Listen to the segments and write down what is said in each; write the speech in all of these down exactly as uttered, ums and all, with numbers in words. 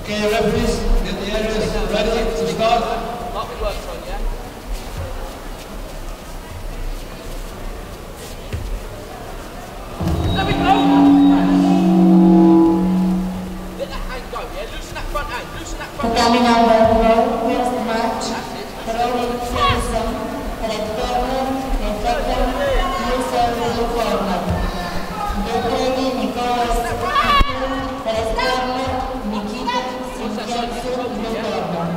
Okay, referees, get the areas ready to start. What we worked on, yeah? Let me go! Let that hand go, yeah? Loosen that front hand, loosen that front hand. Tatami number four, first match, Rolling Ferguson, red corner, reflector, blue circle corner. Deteni Nicolas Couture, red corner, Nikita Simkiansu, blue corner.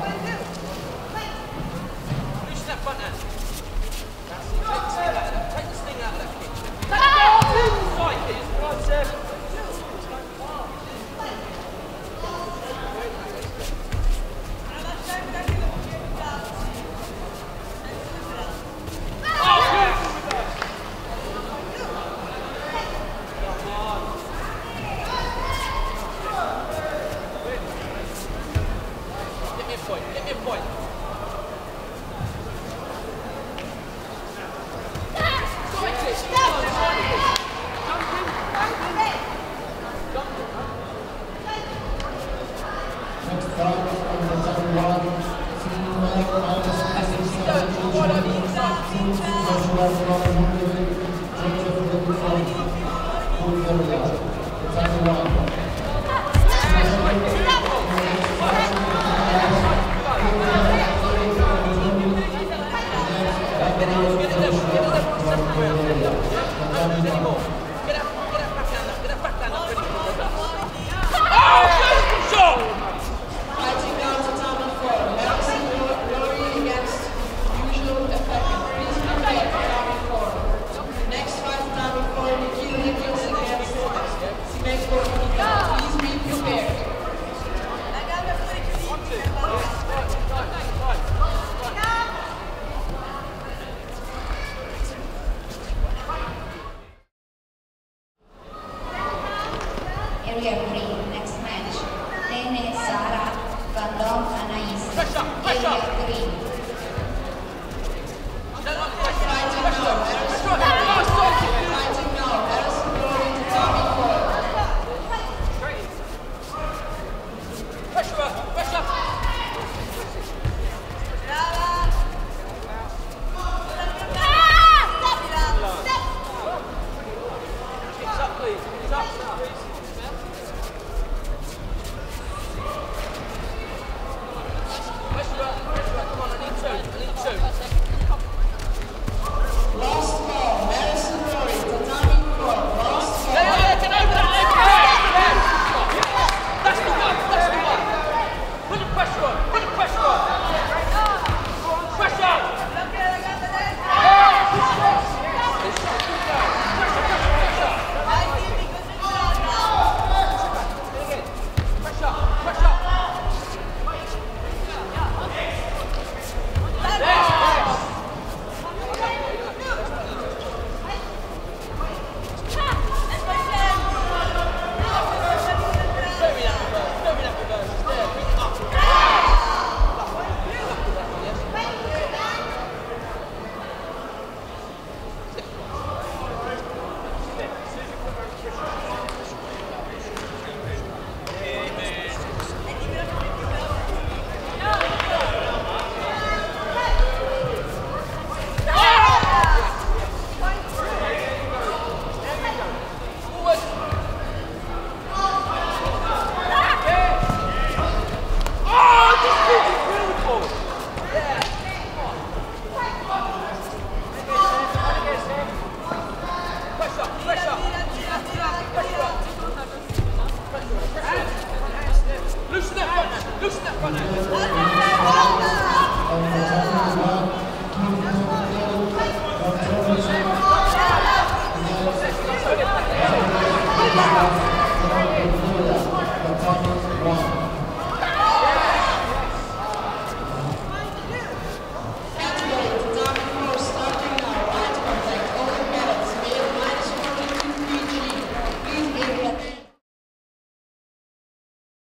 Loosen that front hand. That's it. Take the sting out of that. Take the sting out of that kick. Take it off inside, kids. Right, sir. Get me a point. Next time, on the second one, Seymour minus sixty-seven, Joshua from Hungary, Joseph from Bulgaria. Second one. Area three, next match. Tene Sara, Bandong Anais. Area three. Fighting now, Harrison going to Tommy four. Pressure up, pressure up. Kicks up, please. Kicks up, please. Come on, I need two. I need two. Last ball, Madison Rory, Tatami four. Last ball. Yeah, yeah, yeah, get over that, over that. That's the one, that's the one. Put the pressure on, put the pressure on. Pressure! Loosen that front hand, loosen that front hand.